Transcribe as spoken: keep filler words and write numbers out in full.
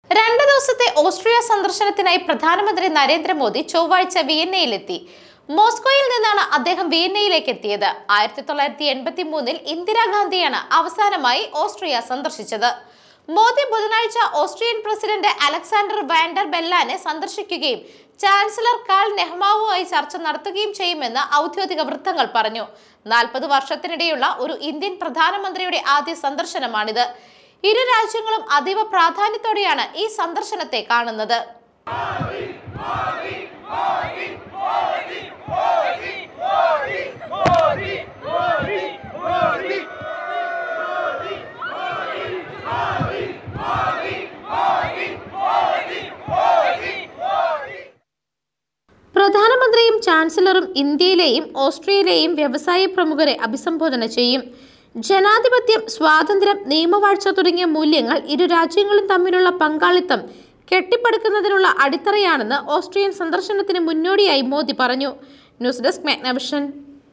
രണ്ട് ദിവസത്തെ ഓസ്ട്രിയ സന്ദർശനത്തിനായി പ്രധാനമന്ത്രി നരേന്ദ്രമോദി ചൊവ്വാഴ്ച വിയന്നയിലെത്തി. മോസ്കോയിൽ നിന്നാണ് അദ്ദേഹം വിയന്നയിലേക്ക് എത്തിയത്. ആയിരത്തി തൊള്ളായിരത്തി എൺപത്തി മൂന്നിൽ ഇന്ദിരാഗാന്ധിയാണ് അവസാനമായി ഓസ്ട്രിയ സന്ദർശിച്ചത്. മോദി ബുധനാഴ്ച ഓസ്ട്രിയൻ പ്രസിഡന്റ് അലക്സാണ്ടർ വാൻഡർ ബെല്ലാനെ സന്ദർശിക്കുകയും ചാൻസലർ കാൾ നെഹ്മാവുമായി ചർച്ച നടത്തുകയും ചെയ്യുമെന്ന് ഔദ്യോഗിക വൃത്തങ്ങൾ പറഞ്ഞു. നാൽപ്പത് വർഷത്തിനിടെയുള്ള ഒരു ഇന്ത്യൻ പ്രധാനമന്ത്രിയുടെ ആദ്യ സന്ദർശനമാണിത്. ഇരു രാജ്യങ്ങളും അതീവ പ്രാധാന്യത്തോടെയാണ് ഈ സന്ദർശനത്തെ കാണുന്നത്. പ്രധാനമന്ത്രിയും ചാൻസലറും ഇന്ത്യയിലെയും ഓസ്ട്രിയയിലെയും വ്യവസായ പ്രമുഖരെ അഭിസംബോധന ചെയ്യും. ജനാധിപത്യം, സ്വാതന്ത്ര്യം, നിയമവാഴ്ച തുടങ്ങിയ മൂല്യങ്ങൾ ഇരു രാജ്യങ്ങളും തമ്മിലുള്ള പങ്കാളിത്തം കെട്ടിപ്പടുക്കുന്നതിനുള്ള അടിത്തറയാണെന്ന് ഓസ്ട്രിയൻ സന്ദർശനത്തിന് മുന്നോടിയായി മോദി പറഞ്ഞു. News desk Magnavision.